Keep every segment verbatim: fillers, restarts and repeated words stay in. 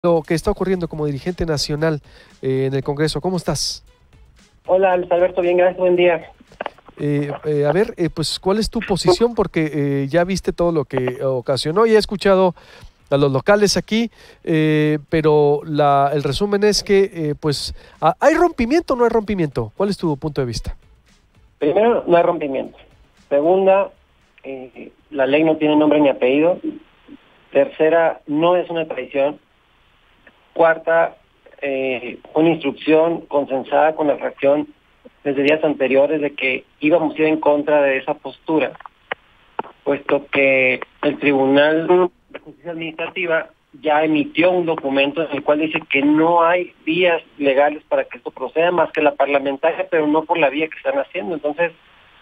Lo que está ocurriendo como dirigente nacional eh, en el Congreso. ¿Cómo estás? Hola, Luis Alberto, bien, gracias, buen día. Eh, eh, a ver, eh, pues, ¿cuál es tu posición? Porque eh, ya viste todo lo que ocasionó y he escuchado a los locales aquí, eh, pero la, el resumen es que, eh, pues, ¿hay rompimiento o no hay rompimiento? ¿Cuál es tu punto de vista? Primero, no hay rompimiento. Segunda, eh, la ley no tiene nombre ni apellido. Tercera, no es una traición. Cuarta, eh, una instrucción consensada con la fracción desde días anteriores de que íbamos a ir en contra de esa postura, puesto que el Tribunal de Justicia Administrativa ya emitió un documento en el cual dice que no hay vías legales para que esto proceda más que la parlamentaria, pero no por la vía que están haciendo. Entonces,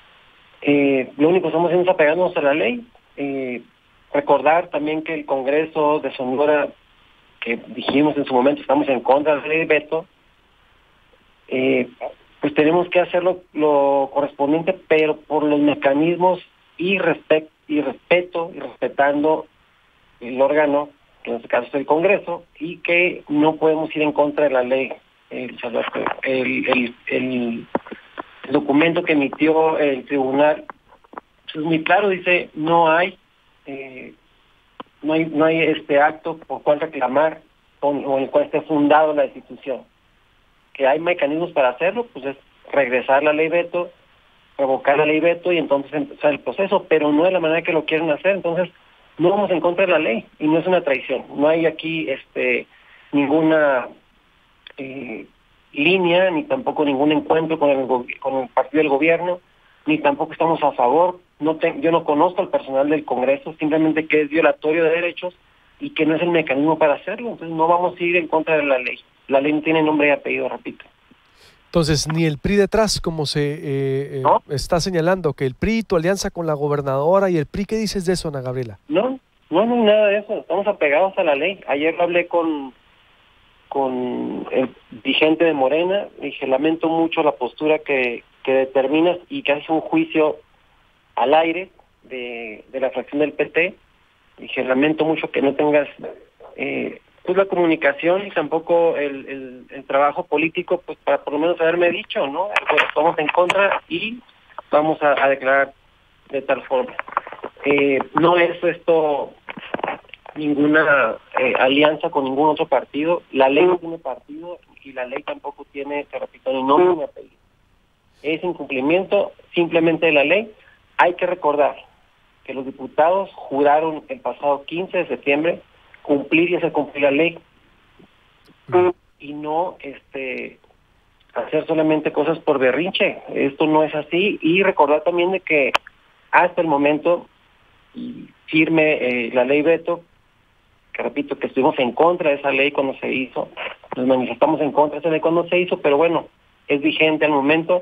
eh, lo único que estamos haciendo es apegarnos a la ley. Eh, recordar también que el Congreso de Sonora, que dijimos en su momento estamos en contra de la ley de veto, eh, pues tenemos que hacer lo, lo correspondiente, pero por los mecanismos y, respect, y respeto y respetando el órgano, que en este caso es el Congreso, y que no podemos ir en contra de la ley. El, el, el, el, el documento que emitió el tribunal pues es muy claro, dice no hay eh, no hay no hay este acto por cual reclamar o en el cual esté fundado la destitución. Que hay mecanismos para hacerlo, pues es regresar la ley veto, revocar la ley veto y entonces empezar el proceso, pero no de la manera que lo quieren hacer. Entonces no vamos en contra de la ley y no es una traición. No hay aquí este ninguna eh, línea, ni tampoco ningún encuentro con el, con el partido del gobierno, ni tampoco estamos a favor. No te, yo no conozco al personal del Congreso, simplemente que es violatorio de derechos y que no es el mecanismo para hacerlo. Entonces no vamos a ir en contra de la ley. La ley no tiene nombre y apellido, repito. Entonces, ni el P R I detrás, como se eh, eh, ¿no? está señalando, que el P R I, tu alianza con la gobernadora y el P R I, ¿qué dices de eso, Ana Gabriela? No, no, no, nada de eso. Estamos apegados a la ley. Ayer lo hablé con, con el dirigente de Morena. Dije, lamento mucho la postura que, que determinas y que haces un juicio al aire de, de la fracción del P T. Dije, lamento mucho que no tengas eh, pues la comunicación y tampoco el, el, el trabajo político, pues para por lo menos haberme dicho, ¿no? Pues, estamos en contra y vamos a, a declarar de tal forma. Eh, no es esto ninguna eh, alianza con ningún otro partido. La ley no tiene partido y la ley tampoco tiene, te repito, ni nombre ni apellido. Es incumplimiento simplemente de la ley. Hay que recordar que los diputados juraron el pasado quince de septiembre cumplir y hacer cumplir la ley mm. y no este hacer solamente cosas por berrinche. Esto no es así. Y recordar también de que hasta el momento y firme eh, la ley veto, que repito que estuvimos en contra de esa ley cuando se hizo, nos manifestamos en contra de esa ley cuando se hizo, pero bueno, es vigente al momento.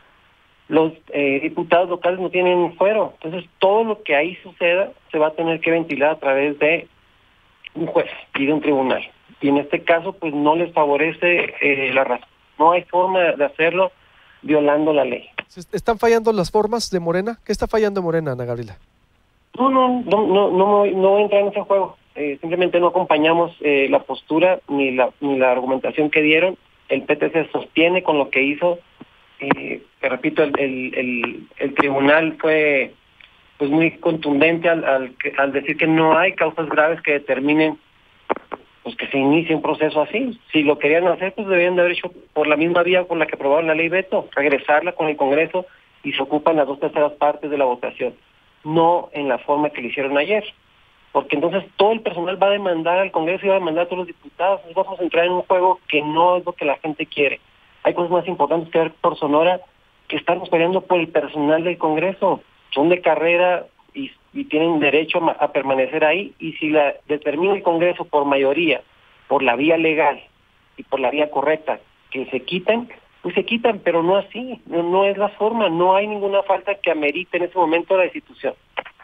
Los eh, diputados locales no tienen fuero, entonces todo lo que ahí suceda se va a tener que ventilar a través de un juez y de un tribunal. Y en este caso, pues no les favorece eh, la razón. No hay forma de hacerlo violando la ley. ¿Están fallando las formas de Morena? ¿Qué está fallando Morena, Ana Gabriela? No, no, no, no, no, voy, no voy a entrar en ese juego. Eh, simplemente no acompañamos eh, la postura ni la ni la argumentación que dieron. El P T se sostiene con lo que hizo. Eh, te repito, el, el, el, el tribunal fue pues muy contundente al, al, al decir que no hay causas graves que determinen pues que se inicie un proceso así. Si lo querían hacer, pues debían de haber hecho por la misma vía con la que aprobaron la ley veto, regresarla con el Congreso y se ocupan las dos terceras partes de la votación, no en la forma que lo hicieron ayer, porque entonces todo el personal va a demandar al Congreso y va a demandar a todos los diputados. Entonces vamos a entrar en un juego que no es lo que la gente quiere. Hay cosas más importantes que ver por Sonora, que estamos peleando por el personal del Congreso. Son de carrera y, y tienen derecho a, a permanecer ahí, y si la determina el Congreso por mayoría, por la vía legal y por la vía correcta, que se quitan, pues se quitan, pero no así, no, no es la forma, no hay ninguna falta que amerite en ese momento la destitución.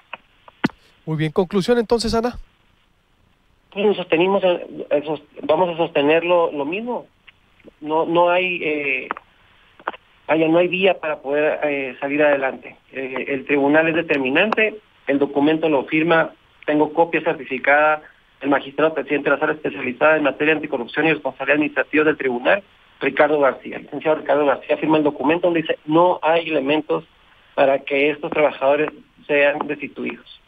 Muy bien, conclusión entonces, Ana. Pues nos sostenimos, vamos a sostener lo, lo mismo, no no hay eh, Vaya, no hay vía para poder eh, salir adelante. Eh, el tribunal es determinante, el documento lo firma, tengo copia certificada el magistrado presidente de la Sala Especializada en Materia de Anticorrupción y Responsabilidad Administrativa del Tribunal, Ricardo García. El licenciado Ricardo García firma el documento donde dice no hay elementos para que estos trabajadores sean destituidos.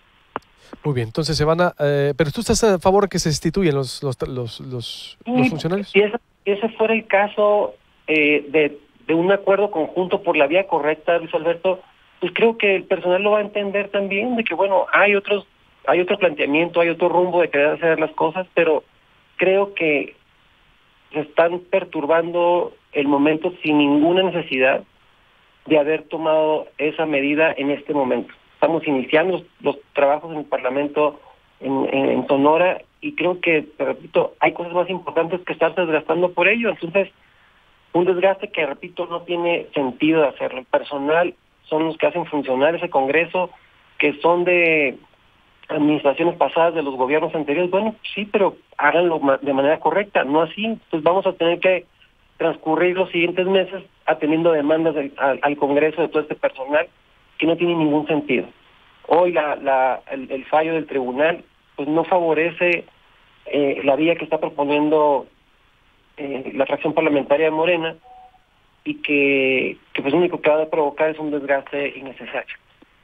Muy bien, entonces se van a... Eh, pero tú estás a favor de que se destituyan los, los, los, los, los funcionarios. Si ese, ese fuera el caso eh, de, de un acuerdo conjunto por la vía correcta, Luis Alberto, pues creo que el personal lo va a entender también, de que bueno, hay otros, hay otro planteamiento, hay otro rumbo de querer hacer las cosas, pero creo que se están perturbando el momento sin ninguna necesidad de haber tomado esa medida en este momento. Estamos iniciando los, los trabajos en el Parlamento en, en, en Sonora y creo que, te repito, hay cosas más importantes que estar desgastando por ello. Entonces, un desgaste que, repito, no tiene sentido de hacerlo. El personal son los que hacen funcionar ese Congreso, que son de administraciones pasadas de los gobiernos anteriores. Bueno, sí, pero háganlo de manera correcta, no así. Entonces vamos a tener que transcurrir los siguientes meses atendiendo demandas del, al, al Congreso de todo este personal que no tiene ningún sentido. Hoy la, la, el, el fallo del tribunal pues no favorece eh, la vía que está proponiendo eh, la fracción parlamentaria de Morena y que, que pues lo único que va a provocar es un desgaste innecesario.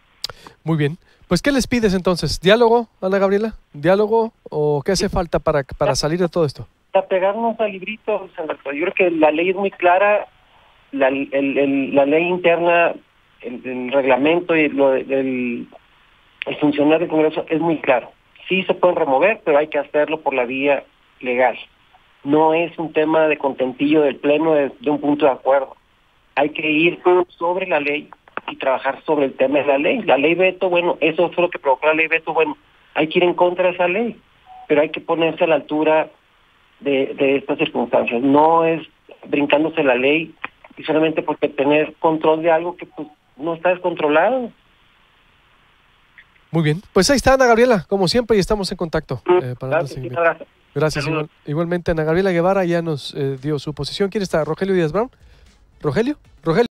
Muy bien. Pues, ¿qué les pides entonces? ¿Diálogo, Ana Gabriela? ¿Diálogo o qué hace falta para, para salir de todo esto? Apegarnos al librito, Alberto. Yo creo que la ley es muy clara, la, el, el, la ley interna, el, el reglamento y lo del el funcionario del Congreso es muy claro. Sí se pueden remover, pero hay que hacerlo por la vía legal. No es un tema de contentillo del Pleno de, de un punto de acuerdo. Hay que ir sobre la ley y trabajar sobre el tema de la ley. La ley veto, bueno, eso fue lo que provocó la ley veto, bueno, hay que ir en contra de esa ley, pero hay que ponerse a la altura de, de estas circunstancias. No es brincándose la ley y solamente porque tener control de algo que pues no está descontrolado. Muy bien, pues ahí está Ana Gabriela, como siempre, y estamos en contacto. Eh, para gracias, sí, gracias. Gracias. Igual, igualmente Ana Gabriela Guevara ya nos eh, dio su posición. ¿Quién está? ¿Rogelio Díaz Brown? ¿Rogelio? ¿Rogelio?